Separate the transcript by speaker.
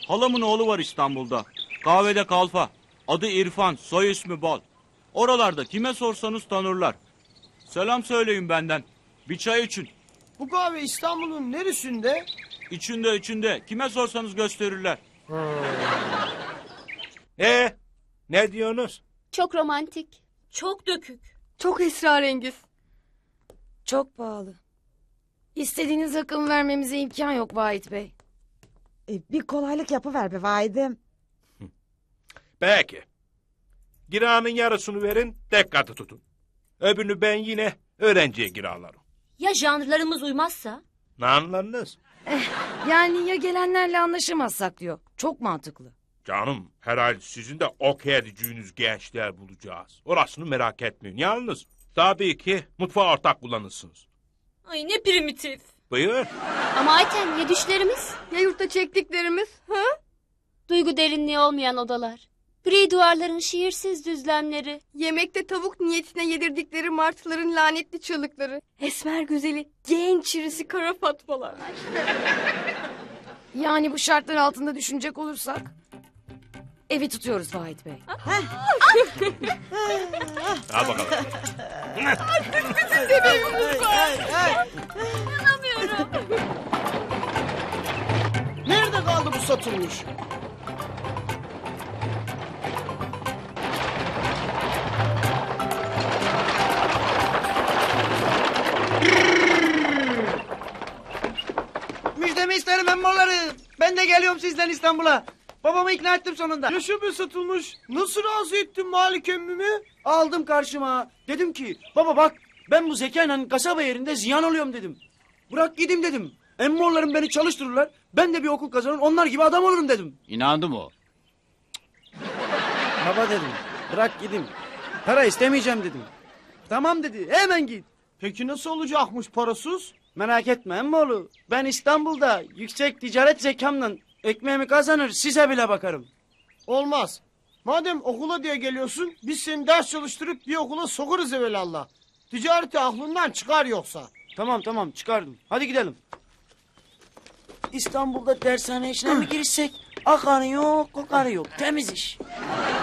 Speaker 1: Halamın oğlu var İstanbul'da. Kahvede kalfa. Adı İrfan, soy ismi Bal. Oralarda kime sorsanız tanırlar. Selam söyleyin benden. Bir çay için.
Speaker 2: Bu kahve İstanbul'un neresinde?
Speaker 1: İçinde. Kime sorsanız gösterirler.
Speaker 3: Ne diyorsunuz?
Speaker 4: Çok romantik. Çok dökük.
Speaker 5: Çok esrarengiz.
Speaker 6: Çok pahalı. İstediğiniz rakımı vermemize imkan yok Vahit Bey.
Speaker 7: Bir kolaylık yapıver be Vahidim.
Speaker 3: Peki. Kiranın yarısını verin, tek katı tutun. Öbürünü ben yine öğrenciye kiralarım.
Speaker 4: Ya janrlarımız uymazsa?
Speaker 3: Ne anladınız?
Speaker 6: Yani ya gelenlerle anlaşamazsak diyor. Çok mantıklı.
Speaker 3: Canım, herhalde sizin de okey edeceğiniz gençler bulacağız. Orasını merak etmeyin. Yalnız tabii ki mutfağı ortak kullanırsınız.
Speaker 4: Ay ne primitif.
Speaker 3: Buyur.
Speaker 4: Ama Ayten ya düşlerimiz?
Speaker 5: Ya yurtta çektiklerimiz? Ha?
Speaker 4: Duygu derinliği olmayan odalar. Gri duvarların şiirsiz düzlemleri.
Speaker 5: Yemekte tavuk niyetine yedirdikleri martıların lanetli çığlıkları. Esmer güzeli, genç çirisi kara fatmalar.
Speaker 6: Yani bu şartlar altında düşünecek olursak... Evi tutuyoruz Vahit Bey.
Speaker 3: Al bakalım.
Speaker 2: Nerede kaldı bu satılmış?
Speaker 8: Müjdemi isterim emmoğulları. Ben de geliyorum sizden İstanbul'a. Babamı ikna ettim sonunda.
Speaker 2: Yaşa be satılmış. Nasıl razı ettin Malik emmimi?
Speaker 8: Aldım karşıma. Dedim ki baba bak ben bu zekayla kasaba yerinde ziyan oluyorum dedim. Bırak gideyim dedim. Emmoğullarım beni çalıştırırlar. Ben de bir okul kazanır onlar gibi adam olurum dedim.
Speaker 1: İnandım o.
Speaker 8: Baba dedim bırak gideyim. Para istemeyeceğim dedim. Tamam dedi hemen git.
Speaker 2: Peki nasıl olacakmış parasız?
Speaker 8: Merak etme emmoğlu. Ben İstanbul'da yüksek ticaret zekamla ekmeğimi kazanır size bile bakarım.
Speaker 2: Olmaz. Madem okula diye geliyorsun biz seni ders çalıştırıp bir okula sokarız evelallah. Ticareti aklından çıkar yoksa.
Speaker 8: Tamam çıkardım. Hadi gidelim. İstanbul'da dershane işine mi girişsek? Akanı yok, kokanı yok. Temiz iş.